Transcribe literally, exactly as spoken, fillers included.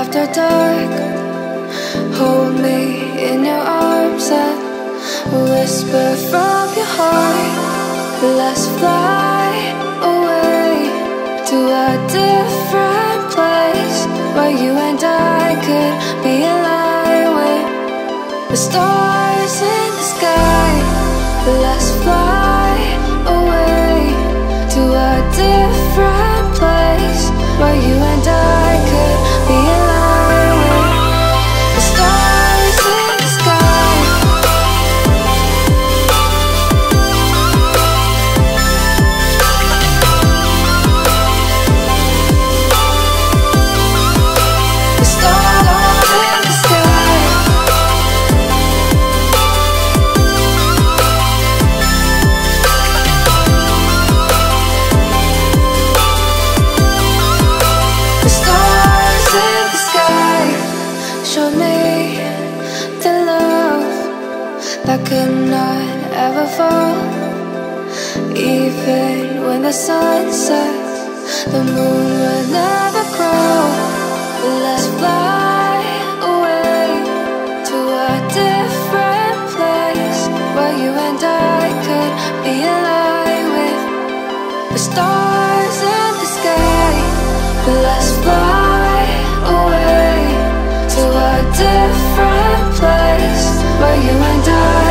after dark. Hold me in your arms and whisper from your heart. Let's fly away to a different place where you and I could be aligned with the stars in the sky. Let's fly away to a different place where you and I could be aligned with the stars in the sky. The stars in the sky. The stars in the sky show me the love that could not ever fall. Even when the sun sets, the moon will never grow. Let's fly away to a different place where you and I could be aligned with the stars in the sky. Let's fly away to a different place where you and I